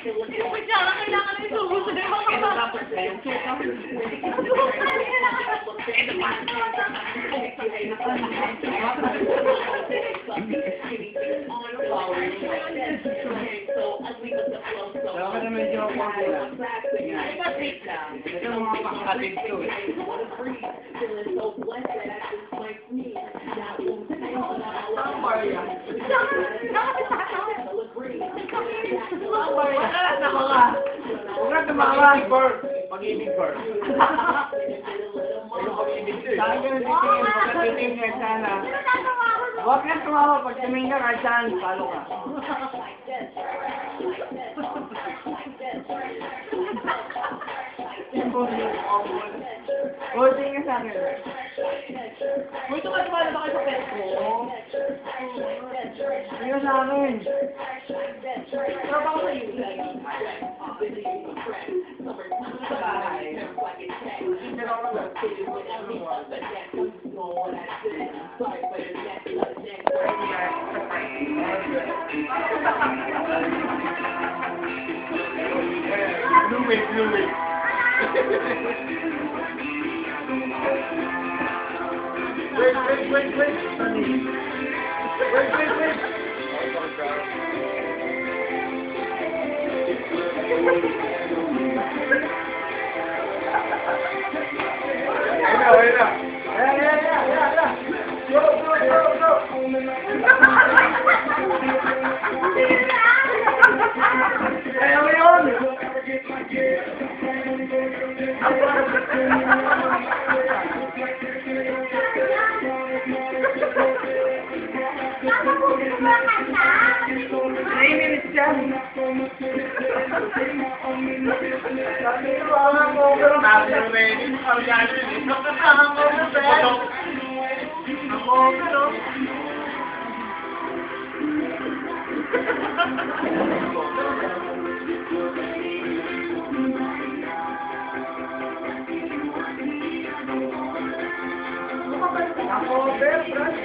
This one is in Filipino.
Kutsara, kailangan na isubo sa mga kapatid. Dapat na medyo ako lang. Ito mga pakakatid ko eh. Huwag na tumawa. Pag-ibig bar. Saan ka natitingin? Huwag na titingin sana. Huwag na tumawa. Pag tumingin ka kahit saan, palo ka. O, tingin sa akin. Uy, tumatawala ba kayo sa pet ko? Tingin sa akin. Pero baka sa iyo. Sa bahay. Blue wave. Wait. Yeah. Ako,